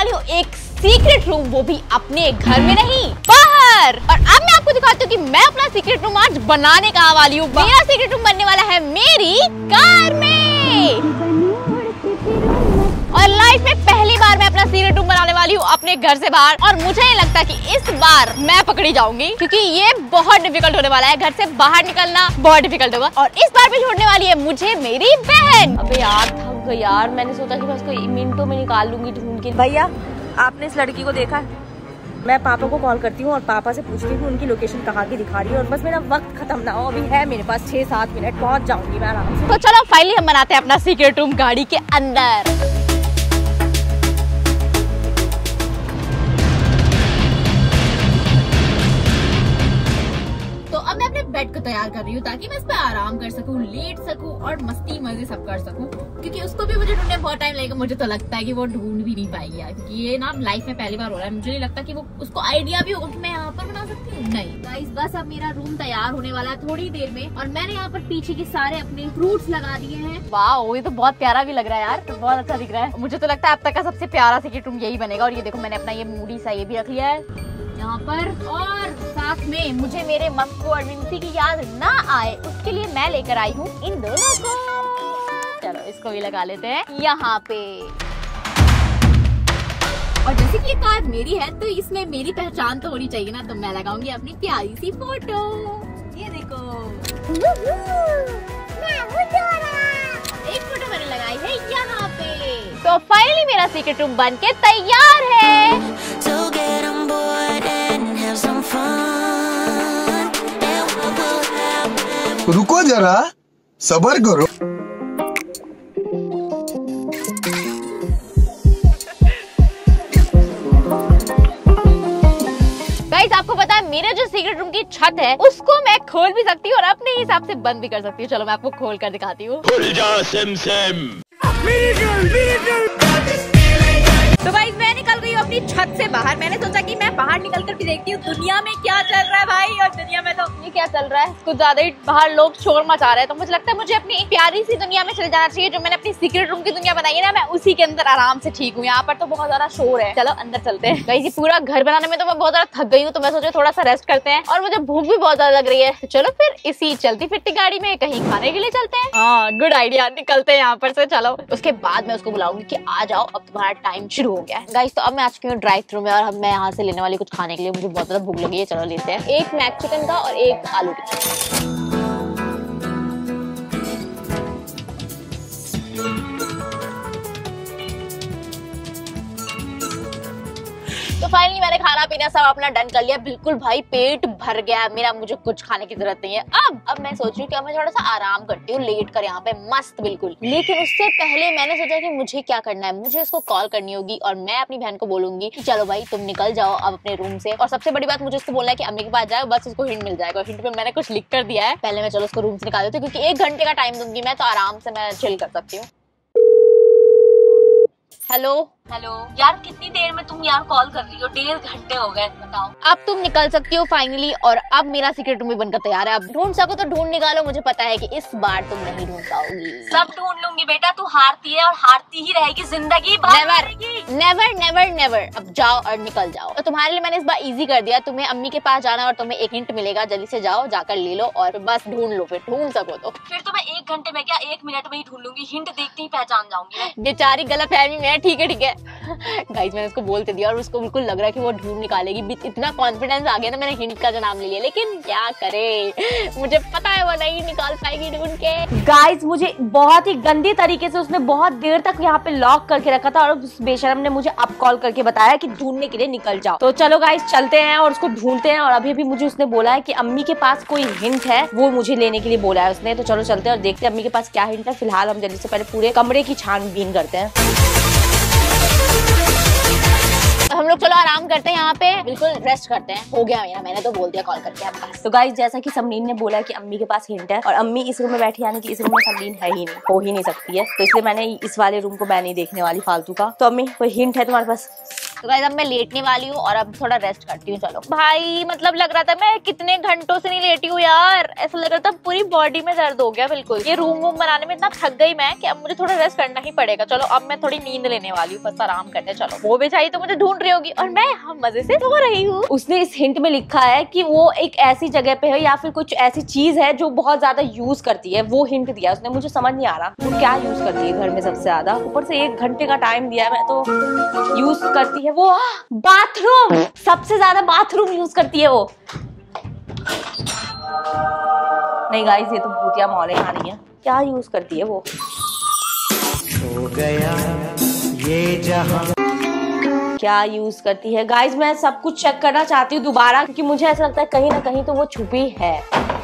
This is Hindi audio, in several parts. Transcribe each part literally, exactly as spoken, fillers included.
वाली हूँ एक सीक्रेट रूम, वो भी अपने घर में नहीं बाहर। और अब मैं आपको दिखाती हूँ कि मैं अपना सीक्रेट रूम आज बनाने का वाली हूँ। मेरा सीक्रेट रूम बनने वाला है मेरी कार में। और लाइफ में पहली बार मैं अपना सीक्रेट रूम बनाने वाली हूँ अपने घर से बाहर। और मुझे नहीं लगता कि इस बार मैं पकड़ी जाऊंगी, क्योंकि ये बहुत डिफिकल्ट होने वाला है। घर से बाहर निकलना बहुत डिफिकल्ट होगा। और इस बार भी छोड़ने वाली है मुझे मेरी बहन। अबे यार थक गई यार, मैंने सोचा कि मैं उसको मिनटों में निकाल लूंगी ढूंढ के। भैया आपने इस लड़की को देखा है? मैं पापा को कॉल करती हूँ और पापा से पूछती हूँ उनकी लोकेशन कहाँ की दिखा रही है, और बस मेरा वक्त खत्म ना हो। अभी है मेरे पास छह सात मिनट, पहुँच जाऊंगी मैं आराम से। तो चलो फाइनली हम बनाते हैं अपना सीक्रेट रूम गाड़ी के अंदर। बेड को तैयार कर रही हूँ ताकि मैं इस पे आराम कर सकूँ, लेट सकूँ और मस्ती मजे सब कर सकूँ, क्योंकि उसको भी मुझे ढूंढने में बहुत टाइम लगेगा। मुझे तो लगता है कि वो ढूंढ भी नहीं पाएगी यार, क्योंकि ये ना लाइफ में पहली बार हो रहा है। मुझे नहीं लगता कि वो उसको आइडिया भी होगा कि मैं यहाँ पर बना सकती हूँ। नहीं गाइस, बस अब मेरा रूम तैयार होने वाला है थोड़ी देर में, और मैंने यहाँ पर पीछे के सारे अपने फ्रूट्स लगा दिए हैं। वाह, ये तो बहुत प्यारा भी लग रहा है यार, तो बहुत अच्छा दिख रहा है। मुझे तो लगता है अब तक का सबसे प्यारा सीक्रेट रूम यही बनेगा। और ये देखो मैंने अपना ये मूडी सा ये भी रख लिया है यहाँ पर। और साथ में मुझे मेरे मक्कू और मिंसी की याद ना आए उसके लिए मैं लेकर आई हूँ इन दोनों को। चलो इसको भी लगा लेते हैं यहाँ पे। और जैसे कि ये कार मेरी है तो इसमें मेरी पहचान तो होनी चाहिए ना, तो मैं लगाऊंगी अपनी प्यारी सी फोटो। ये देखो एक फोटो मैंने लगाई है यहाँ पे। तो फाइनली मेरा सीक्रेट रूम बन के तैयार है। रुको जरा, सब्र करो। गाइस आपको पता है मेरे जो सीक्रेट रूम की छत है उसको मैं खोल भी सकती हूँ और अपने हिसाब से बंद भी कर सकती हूँ। चलो मैं आपको खोल कर दिखाती हूँ। तो भाई मैं निकल गई हूँ अपनी छत से बाहर। मैंने सोचा कि मैं बाहर निकल कर भी देखती हूँ दुनिया में क्या चल रहा है भाई। और दुनिया में तो ये क्या चल रहा है, कुछ ज्यादा ही बाहर लोग शोर मचा रहे हैं। तो मुझे लगता है मुझे अपनी प्यारी सी दुनिया में चले जाना चाहिए, जो मैंने अपनी सीक्रेट रूम की दुनिया बनाई है ना, मैं उसी के अंदर आराम से ठीक हूँ। यहाँ पर तो बहुत ज्यादा शोर है। चलो अंदर चलते हैं। गाइस ये पूरा घर बनाने में तो मैं बहुत ज्यादा थक गई हूँ, तो मैं सोचा थोड़ा सा रेस्ट करते हैं। और मुझे भूख भी बहुत ज्यादा लग रही है, तो चलो फिर इसी चलती फिरती गाड़ी में कहीं खाने के लिए चलते हैं। हाँ गुड आइडिया, निकलते हैं यहाँ पर से। चलो उसके बाद मैं उसको बुलाऊंगी कि आ जाओ, अब तुम्हारा टाइम शुरू हो गया है। गाइस तो अब मैं आ चुकी हूँ ड्राइव थ्रू में, और अब मैं यहाँ से लेने वाली कुछ खाने के लिए। मुझे बहुत ज्यादा भूख लगी है। चलो लेते हैं, एक मैक चिकन का और एक आलू टिक्का। तो फाइनली मैंने खाना पीना सब अपना डन कर लिया। बिल्कुल भाई पेट भर गया मेरा, मुझे कुछ खाने की जरूरत नहीं है। अब अब मैं सोच रही हूँ कि अब मैं थोड़ा सा आराम करती हूँ, लेट कर यहाँ पे मस्त बिल्कुल। लेकिन उससे पहले मैंने सोचा कि मुझे क्या करना है, मुझे उसको कॉल करनी होगी और मैं अपनी बहन को बोलूंगी कि चलो भाई तुम निकल जाओ अब अपने रूम से। और सबसे बड़ी बात मुझे उसको बोलना है कि अम्मी के पास जाओ, बस उसको हिंट मिल जाएगा। हिंट में मैंने कुछ लिख कर दिया है। पहले मैं चलो उसको रूम से निकाल देती हूँ, क्योंकि एक घंटे का टाइम दूंगी मैं, तो आराम से मैं चिल कर सकती हूँ। हेलो हेलो यार, कितनी देर में तुम यार कॉल कर रही हो? डेढ़ घंटे हो गए, बताओ। अब तुम निकल सकती हो फाइनली, और अब मेरा सीक्रेट रूम भी बनकर तैयार है। अब ढूंढ सको तो ढूंढ निकालो। मुझे पता है कि इस बार तुम नहीं ढूंढ पाओगी। सब ढूंढ लूंगी बेटा, तू हारती है और हारती ही रहेगी जिंदगी भर। Never never never never. अब जाओ और निकल जाओ। तो तुम्हारे लिए मैंने इस बार इजी कर दिया। तुम्हें अम्मी के पास जाना और तुम्हें एक हिंट मिलेगा, जल्दी से जाओ, जाकर ले लो और बस ढूंढ लो। फिर ढूंढ सको तो फिर तो मैं एक घंटे में क्या एक मिनट में ही ढूंढ लूंगी। हिंट देखते ही पहचान जाऊंगी। बेचारी गलतफहमी में है। ठीक है ठीक है गाइस मैंने उसको बोलते दिया और उसको बिल्कुल लग रहा है कि वो ढूंढ निकालेगी। इतना कॉन्फिडेंस आ गया ना, मैंने हिंट का जो नाम ले लिया। लेकिन क्या करे, मुझे पता है वो नहीं निकाल पाएगी ढूंढ के। गाइस मुझे बहुत ही गंदी तरीके से उसने बहुत देर तक यहाँ पे लॉक करके रखा था, और उस बेशरम ने मुझे अब कॉल करके बताया कि ढूंढने के लिए निकल जाओ। तो चलो गाइस चलते हैं और उसको ढूंढते हैं। और अभी अभी मुझे उसने बोला है कि अम्मी के पास कोई हिंट है, वो मुझे लेने के लिए बोला है उसने। तो चलो चलते हैं और देखते हैं अम्मी के पास क्या हिंट है। फिलहाल हम जल्दी से पहले पूरे कमरे की छानबीन करते हैं। हम लोग चलो आराम करते हैं, यहाँ पे बिल्कुल रेस्ट करते हैं। हो गया मेरा, मैंने तो बोल दिया कॉल करके आपके पास। तो गाइस जैसा कि समरीन ने बोला कि अम्मी के पास हिंट है, और अम्मी इस रूम में बैठी, यानी कि इस रूम में समरीन है ही नहीं, हो ही नहीं सकती है। तो इसलिए मैंने इस वाले रूम को मैं नहीं देखने वाली फालतू का। तो अम्मी कोई हिंट है तुम्हारे पास? तो गाइस अब मैं लेटने वाली हूँ और अब थोड़ा रेस्ट करती हूँ। चलो भाई, मतलब लग रहा था मैं कितने घंटों से नहीं लेटी हूँ यार, ऐसा लग रहा था पूरी बॉडी में दर्द हो गया बिल्कुल। ये रूम वूम बनाने में इतना थक गई मैं कि अब मुझे थोड़ा रेस्ट करना ही पड़ेगा। चलो अब मैं थोड़ी नींद लेने वाली हूँ, बस आराम करने। चलो वो बेचारी तो मुझे ढूंढ रही होगी और मैं हम मजे से सो रही हूँ। उसने इस हिंट में लिखा है कि वो एक ऐसी जगह पे है या फिर कुछ ऐसी चीज है जो बहुत ज्यादा यूज करती है, वो हिंट दिया उसने। मुझे समझ नहीं आ रहा वो क्या यूज करती है घर में सबसे ज्यादा, ऊपर से एक घंटे का टाइम दिया है। मैं तो यूज करती है वो बाथरूम, सबसे ज्यादा बाथरूम यूज करती है वो। नहीं गाइस, ये तो भूतिया मौलें आ रही है। क्या यूज करती है वो? हो गया ये जहां। क्या यूज करती है गाइस? मैं सब कुछ चेक करना चाहती हूँ दोबारा, क्योंकि मुझे ऐसा लगता है कहीं ना कहीं तो वो छुपी है।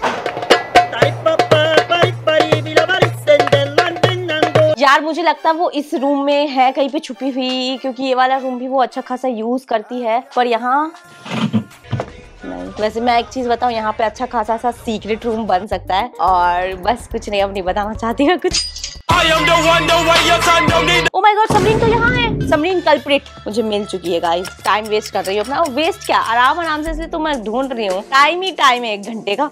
यार मुझे लगता है वो इस रूम में है कहीं पे छुपी हुई, क्योंकि ये वाला रूम भी वो अच्छा खासा यूज करती है। पर यहाँ नहीं। वैसे मैं एक चीज बताऊँ, यहाँ पे अच्छा खासा सा सीक्रेट रूम बन सकता है। और बस कुछ नहीं, अब नहीं बताना चाहती मैं कुछ। ओ माय गॉड, समरीन तो यहाँ है। समरीन कल्प्रिट मुझे मिल चुकी है गाइस। टाइम वेस्ट कर रही हूँ अपना। वेस्ट क्या, आराम आराम से, इसलिए तो मैं ढूंढ रही हूँ। टाइम ही टाइम है एक घंटे का।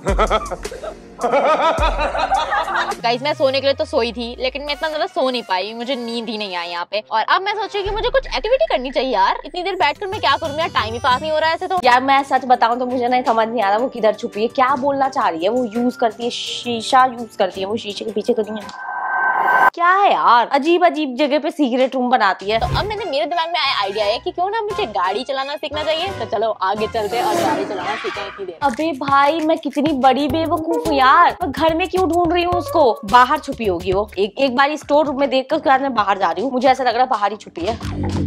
गाइस मैं सोने के लिए तो सोई थी, लेकिन मैं इतना ज्यादा सो नहीं पाई, मुझे नींद ही नहीं आई यहाँ पे। और अब मैं सोची कि मुझे कुछ एक्टिविटी करनी चाहिए यार, इतनी देर बैठकर मैं क्या करूँ यार, टाइम ही पास नहीं हो रहा है ऐसे तो। यार मैं सच बताऊं तो मुझे नहीं समझ नहीं आ रहा वो किधर छुपी है, क्या बोलना चाह रही है। वो यूज करती है शीशा, यूज करती है वो शीशे के पीछे तो नहीं है। क्या है यार, अजीब अजीब जगह पे सीक्रेट रूम बनाती है। तो अब मैंने मेरे दिमाग में आया आइडिया है कि क्यों ना मुझे गाड़ी चलाना सीखना चाहिए। तो चलो आगे चलते हैं और गाड़ी चलाना सीखें इतनी देर। अबे भाई, मैं कितनी बड़ी बेवकूफ हूँ यार, मैं घर में क्यों ढूंढ रही हूँ उसको? बाहर छुपी होगी वो। एक एक बार स्टोर रूम में देख कर उसके बाद मैं बाहर जा रही हूँ। मुझे ऐसा लग रहा है बाहर ही छुपी है।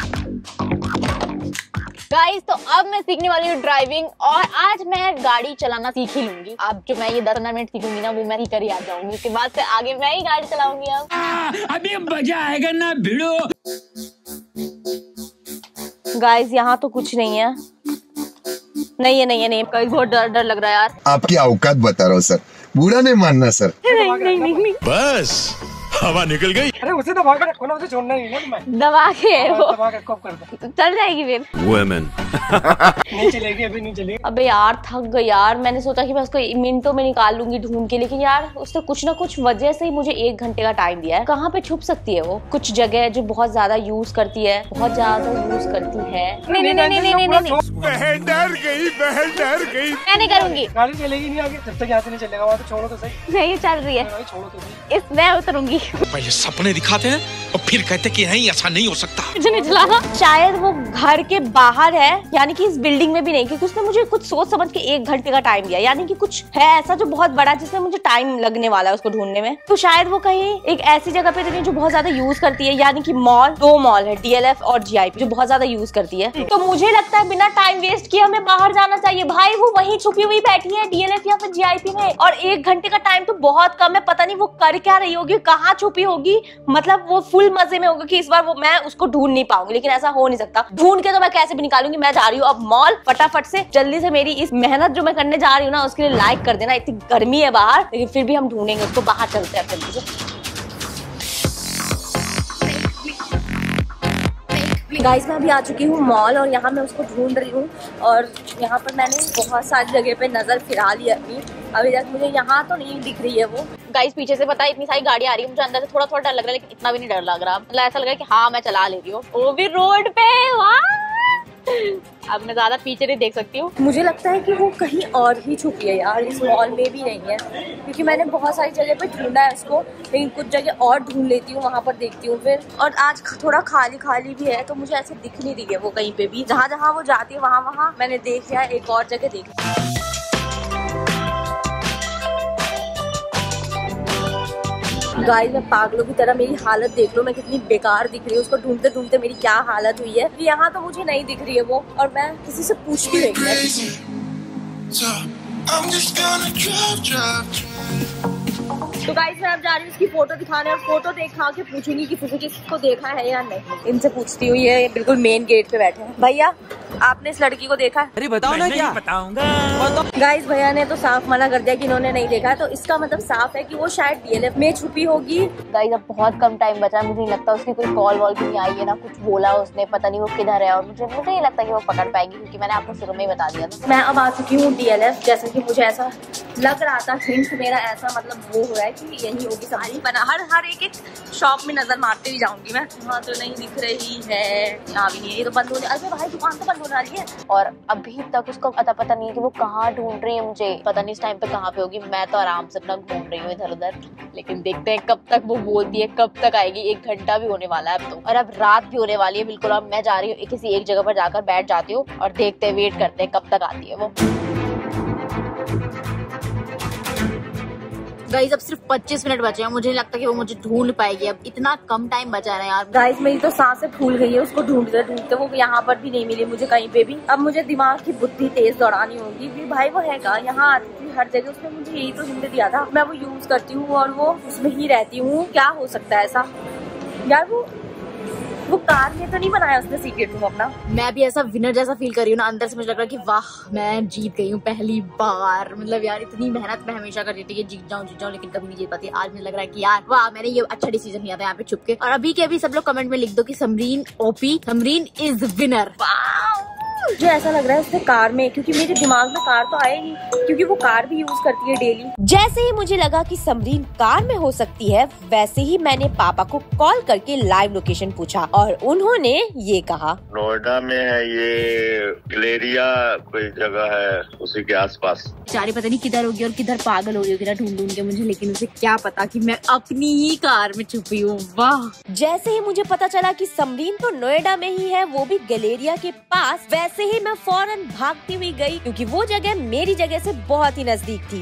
गाइस तो अब मैं सीखने वाली हूँ ड्राइविंग, और आज मैं गाड़ी चलाना सीख ही लूंगी। अब जो मैं ये दस पंद्रह मिनट सीखूंगी ना, वो मैं ही कर ही आ जाऊंगी। उसके बाद से आगे मैं ही गाड़ी चलाऊंगी। अब आ, अभी मजा आएगा ना भिड़ो। गाइस यहाँ तो कुछ नहीं है। नहीं है, नहीं है, नहीं है। गाइस बहुत डर डर लग रहा है यार। आपकी औकात बता रहा हूँ सर, बुरा नहीं मानना सर। नहीं नहीं नहीं, नहीं। बस हवा निकल गई। अरे उसे दबा के रखो ना, उसे छोड़ना नहीं ना तुम्हें। दबा के वो दबा के कब कर दो, चल जाएगी फिर। वुमेन नहीं चलेगी, अभी नहीं चलेगी। अबे यार थक गई यार। मैंने सोचा कि मैं उसको मिनटों में निकाल लूंगी ढूंढ के, लेकिन यार उसने कुछ ना कुछ वजह से ही मुझे एक घंटे का टाइम दिया है। कहाँ पे छुप सकती है वो? कुछ जगह जो बहुत ज्यादा यूज करती है, बहुत ज्यादा यूज करती है। नहीं नहीं नहीं नहीं नहीं नहीं, बहन डर गई, बहन डर गई। मैं नहीं करूंगी। गाड़ी चलेगी नहीं आगे जब तक यहाँ से नहीं चलेगा। वहाँ तो छोड़ो तो सही। नहीं चल रही है, छोड़ो तो सही। इस मैं उतरूंगी। पहले सपने दिखाते हैं और फिर कहते कि नहीं ऐसा नहीं हो सकता। मुझे नहीं चलाना। शायद वो घर के बाहर है, यानी कि इस बिल्डिंग में भी नहीं, क्योंकि उसने मुझे कुछ सोच समझ के एक घंटे का टाइम दिया। यानी कि कुछ है ऐसा जो बहुत बड़ा, जिसमें मुझे टाइम लगने वाला है उसको ढूंढने में। तो शायद वो कहीं एक ऐसी जगह पे जो बहुत ज्यादा यूज करती है, यानी कि मॉल। दो मॉल है, डीएलएफ और जीआईपी, जो बहुत ज्यादा यूज करती है। तो मुझे लगता है बिना टाइम वेस्ट किए हमें बाहर जाना चाहिए। भाई वो वहीं छुपी हुई बैठी है डीएलएफ या फिर जीआईपी में, और एक घंटे का टाइम तो बहुत कम है। पता नहीं वो कर क्या रही होगी, कहाँ छुपी होगी। मतलब वो फुल मजे में होगा कि इस बार वो मैं उसको ढूंढ नहीं पाऊंगी, लेकिन ऐसा हो नहीं सकता। ढूंढ के तो मैं कैसे भी निकालूंगी। मैं जा रही हूँ अब मॉल, फटाफट से जल्दी से। मेरी इस मेहनत जो मैं करने जा रही हूँ ना, उसके लिए लाइक कर देना। इतनी गर्मी है बाहर, लेकिन फिर भी हम ढूंढेंगे उसको। बाहर चलते हैं जल्दी से। गाइस मैं अभी आ चुकी हूँ मॉल, और यहाँ मैं उसको ढूंढ रही हूँ। और यहाँ पर मैंने बहुत सारी जगह पे नजर फिरा ली अपनी। अभी तक मुझे यहाँ तो नहीं दिख रही है वो। गाइस पीछे से पता है इतनी सारी गाड़ी आ रही है, मुझे अंदर से थोड़ा थोड़ा डर लग रहा है, लेकिन इतना भी नहीं डर लग रहा। मतलब ऐसा लग रहा है कि हाँ मैं चला ले रही हूँ, वो भी रोड पे। वाह, अब मैं ज्यादा पीछे नहीं देख सकती हूँ। मुझे लगता है कि वो कहीं और ही छुपी है यार, इस मॉल में भी नहीं है, क्योंकि मैंने बहुत सारी जगह पे ढूंढा है उसको। लेकिन कुछ जगह और ढूंढ लेती हूँ, वहाँ पर देखती हूँ फिर। और आज थोड़ा खाली खाली भी है, तो मुझे ऐसे दिख नहीं रही है वो कहीं पे भी। जहाँ जहाँ वो जाती है वहाँ वहाँ मैंने देख लिया, एक और जगह देख लिया। गाइस मैं पागलों की तरह, मेरी हालत देख लो, मैं कितनी बेकार दिख रही हूँ। उसको ढूंढते ढूंढते मेरी क्या हालत हुई है। यहाँ तो मुझे नहीं दिख रही है वो, और मैं किसी से पूछ भी रही हूँ। तो गाइस मैं अब जा रही हूँ उसकी फोटो दिखाने और फोटो देखा के पूछूंगी कि किसी किसको देखा है या नहीं। इनसे पूछती हूँ, ये बिल्कुल मेन गेट पे बैठे हैं। भैया आपने इस लड़की को देखा? अरे बताओ ना क्या बताऊंगा। गाइस भैया ने तो साफ मना कर दिया कि इन्होंने नहीं देखा है, तो इसका मतलब साफ है कि वो शायद डीएलएफ में छुपी होगी। गाइस अब बहुत कम टाइम बचा है, मुझे नहीं लगता उसकी कोई कॉल वॉल भी नहीं आई है ना कुछ बोला उसने, पता नहीं वो किधर है। और मुझे मुझे नहीं लगता कि वो पकड़ पाएगी क्योंकि मैंने आपको शुरू में ही बता दिया था। मैं अब आ चुकी हूँ डीएलएफ, जैसे कि मुझे ऐसा लग रहा था, हिंट मेरा ऐसा मतलब वो हो रहा है कि यही होगी सारी। बना हर हर एक एक शॉप में नजर मारते ही जाऊंगी मैं। वहाँ तो नहीं दिख रही है, यहाँ भी नहीं है, ये तो बंद होने। अरे भाई दुकान तो बंद होने वाली है और अभी तक उसको पता पता नहीं है कि वो कहाँ ढूंढ रही है मुझे। पता नहीं इस टाइम पे कहाँ पे होगी। मैं तो आराम से अपना घूम रही हूँ इधर उधर, लेकिन देखते हैं कब तक वो बोलती है, कब तक आएगी। एक घंटा भी होने वाला है अब तो, और अब रात भी होने वाली है बिल्कुल। अब मैं जा रही हूँ किसी एक जगह पर जाकर बैठ जाती हूँ और देखते हैं, वेट करते हैं कब तक आती है वो। गाइस अब सिर्फ पच्चीस मिनट बचे हैं, मुझे नहीं लगता कि वो मुझे ढूंढ पाएगी। अब इतना कम टाइम बचा है यार। गाइस मेरी तो सांसें फूल गई है उसको ढूंढते ढूंढते, वो यहाँ पर भी नहीं मिली मुझे कहीं पे भी। अब मुझे दिमाग की बुद्धि तेज दौड़ानी होगी कि भाई वो है कहाँ, यहाँ आती थी हर जगह, उसने मुझे यही तो हिंट दिया था। मैं वो यूज करती हूँ और वो उसमें ही रहती हूँ। क्या हो सकता है ऐसा यार? वो वो कार में तो नहीं बनाया उसने सीक्रेट रूम अपना। मैं भी ऐसा विनर जैसा फील कर रही हूँ ना, अंदर से मुझे लग रहा है कि वाह मैं जीत गई हूँ पहली बार। मतलब यार इतनी मेहनत मैं हमेशा करती थी कि जीत जाऊँ जीत जाऊँ, लेकिन कभी नहीं जीत पाती। आज मुझे लग रहा है कि यार वाह मैंने ये अच्छा डिसीजन लिया था यहाँ पे छुप के। और अभी के अभी सब लोग कमेंट में लिख दो कि Samreen OP, Samreen is winner. मुझे ऐसा लग रहा है उसने कार में, क्योंकि मेरे दिमाग में कार तो आया नहीं, क्योंकि वो कार भी यूज करती है डेली। जैसे ही मुझे लगा कि समरीन कार में हो सकती है, वैसे ही मैंने पापा को कॉल करके लाइव लोकेशन पूछा और उन्होंने ये कहा, नोएडा में है ये, गलेरिया कोई जगह है उसी के आसपास। बेचारी पता नहीं किधर होगी और किधर पागल हो रही होगी ना ढूंढ ढूंढ के मुझे, लेकिन उसे क्या पता कि मैं अपनी ही कार में छुपी हूँ। वाह। जैसे ही मुझे पता चला कि समरीन तो नोएडा में ही है, वो भी गलेरिया के पास, वैसे ही मैं फौरन भागती हुई गई क्योंकि वो जगह मेरी जगह से बहुत ही नजदीक थी।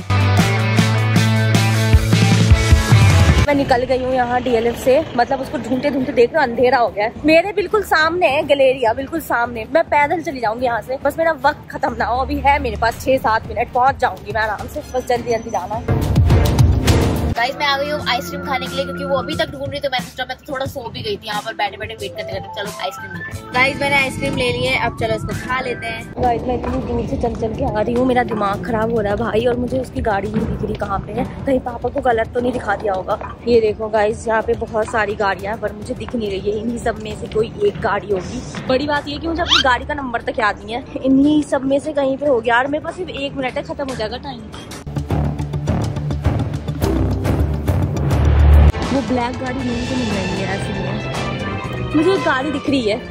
मैं निकल गई हूँ यहाँ डीएलएफ से, मतलब उसको ढूंढते ढूंढते देख रहा अंधेरा हो गया है। मेरे बिल्कुल सामने है गलेरिया, बिल्कुल सामने। मैं पैदल चली जाऊंगी यहाँ से, बस मेरा वक्त खत्म ना हो। अभी है मेरे पास छह सात मिनट, पहुँच जाऊंगी मैं आराम से, बस जल्दी जल्दी जाना है। गाइस मैं आ गई हूँ आइसक्रीम खाने के लिए, क्योंकि वो अभी तक ढूंढ रही, तो मैं सोचा मैं तो थोड़ा सो भी गई थी यहाँ पर बैठे बैठे वेट करते करते। चलो आइसक्रीम लेते हैं। गाइस मैंने आइसक्रीम ले ली है, अब चलो इसको खा लेते हैं। गाइस मैं इतनी दूर से चल चल के आ रही हूँ, मेरा दिमाग खराब हो रहा है भाई, और मुझे उसकी गाड़ी नहीं दिख रही कहाँ पे है। कहीं पापा को गलत तो नहीं दिखा दिया होगा। ये देखो गाइस यहाँ पे बहुत सारी गाड़ियाँ, पर मुझे दिख नहीं रही है। इन्हीं सब में से कोई एक गाड़ी होगी। बड़ी बात ये कि मुझे अपनी गाड़ी का नंबर तक याद नहीं है। इन्हीं सब में से कहीं पे होगी यार। मेरे पास सिर्फ एक मिनट है, खत्म हो जाएगा टाइम। वो ब्लैक गाड़ी नहीं तो मिल रही है ऐसे में। मुझे एक गाड़ी दिख रही है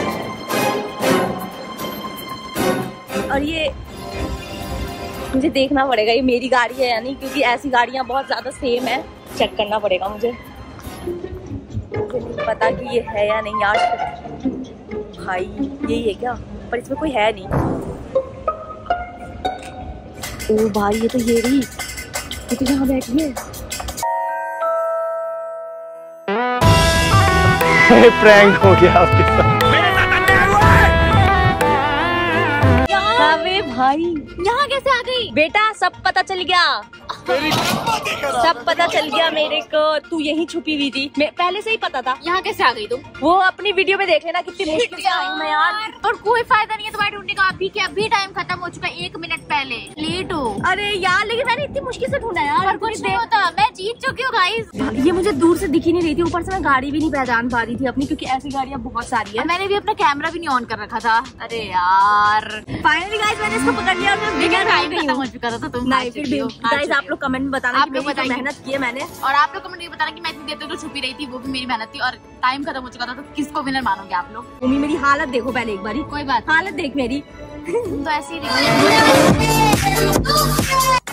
और ये मुझे देखना पड़ेगा ये मेरी गाड़ी है या नहीं, क्योंकि ऐसी गाड़ियां बहुत ज्यादा सेम है। चेक करना पड़ेगा मुझे, मुझे नहीं पता कि ये है या नहीं यार। भाई यही है क्या? पर इसमें कोई है नहीं। ओ भाई ये तो ये रही, ये तो यहाँ बैठी है। प्रैंक हो गया आपके साथ। अरे भाई यहाँ कैसे आ गई? बेटा सब पता चल गया, सब पता चल गया मेरे को। तू यहीं छुपी हुई थी, मैं पहले से ही पता था। यहाँ कैसे आ गई तुम? वो अपनी वीडियो में देख लेना कितनी मुश्किल से आई मैं यार। और कोई फायदा नहीं है तुम्हारे ढूंढने का, अभी के अभी टाइम खत्म हो चुका है, एक मिनट पहले लेट हो। अरे यार लेकिन मैंने इतनी मुश्किल से ढूंढा यार। और कुछ नहीं होता, मैं जीत चुकी हूँ गाइस। ये मुझे दूर से दिख ही नहीं रही थी, ऊपर से मैं गाड़ी भी नहीं पहचान पा रही थी अपनी, क्योंकि ऐसी गाड़ियाँ बहुत सारी है। मैंने भी अपना कैमरा भी नहीं ऑन कर रखा था। अरे यार फाइनली गाइस मैंने इसको पकड़ लिया। खत्म हो चुका था, तुम गाइस आप लोग कमेंट में बताना आप लोग बताइए मेहनत की है मैंने, और आप लोग कमेंट में बताना कि मैं इतनी देर तक जो छुपी रही थी वो भी मेरी मेहनत थी और टाइम खत्म हो चुका था। तो किसको विनर मानोगे आप लोग? मम्मी मेरी हालत देखो पहले एक बारी। कोई बात हालत देख मेरी तो ऐसी